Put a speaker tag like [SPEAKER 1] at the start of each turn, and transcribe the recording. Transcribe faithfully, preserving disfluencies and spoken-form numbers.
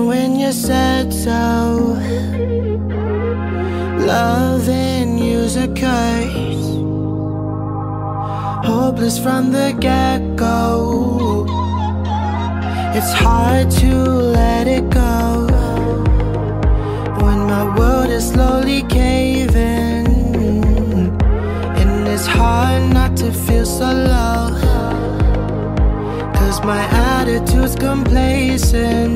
[SPEAKER 1] even when you said so. Loving you's a curse, hopeless from the get-go. It's hard to let it go when my world is slowly caving, and it's hard not to feel so low, cause my attitude's complacent.